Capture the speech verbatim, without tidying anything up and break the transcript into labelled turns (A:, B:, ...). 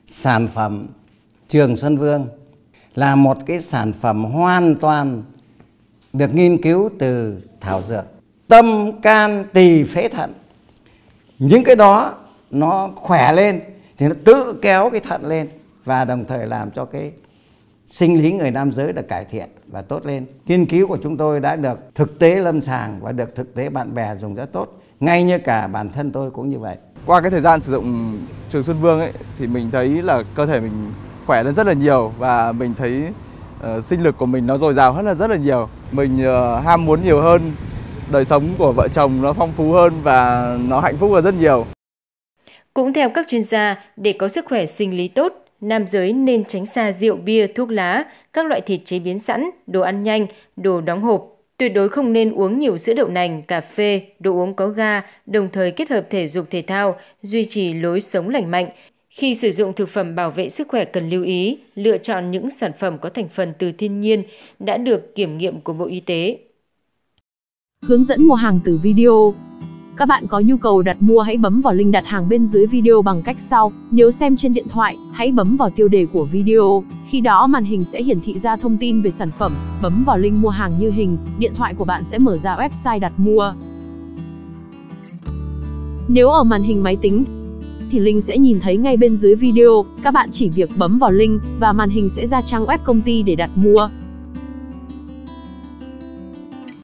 A: sản phẩm Trường Xuân Vương là một cái sản phẩm hoàn toàn được nghiên cứu từ thảo dược, tâm, can, tỳ, phế, thận. Những cái đó nó khỏe lên thì nó tự kéo cái thận lên và đồng thời làm cho cái sinh lý người nam giới được cải thiện và tốt lên. Nghiên cứu của chúng tôi đã được thực tế lâm sàng và được thực tế bạn bè dùng rất tốt, ngay như cả bản thân tôi cũng như vậy.
B: Qua cái thời gian sử dụng Trường Xuân Vương ấy thì mình thấy là cơ thể mình khỏe lên rất là nhiều và mình thấy uh, sinh lực của mình nó dồi dào hơn là rất là nhiều. Mình uh, ham muốn nhiều hơn, đời sống của vợ chồng nó phong phú hơn và nó hạnh phúc hơn rất nhiều.
C: Cũng theo các chuyên gia, để có sức khỏe sinh lý tốt, nam giới nên tránh xa rượu, bia, thuốc lá, các loại thịt chế biến sẵn, đồ ăn nhanh, đồ đóng hộp. Tuyệt đối không nên uống nhiều sữa đậu nành, cà phê, đồ uống có ga, đồng thời kết hợp thể dục thể thao, duy trì lối sống lành mạnh. Khi sử dụng thực phẩm bảo vệ sức khỏe cần lưu ý, lựa chọn những sản phẩm có thành phần từ thiên nhiên đã được kiểm nghiệm của Bộ Y tế.
D: Hướng dẫn mua hàng từ video. Các bạn có nhu cầu đặt mua hãy bấm vào link đặt hàng bên dưới video bằng cách sau. Nếu xem trên điện thoại, hãy bấm vào tiêu đề của video. Khi đó màn hình sẽ hiển thị ra thông tin về sản phẩm. Bấm vào link mua hàng như hình, điện thoại của bạn sẽ mở ra website đặt mua. Nếu ở màn hình máy tính, thì link sẽ nhìn thấy ngay bên dưới video. Các bạn chỉ việc bấm vào link và màn hình sẽ ra trang web công ty để đặt mua.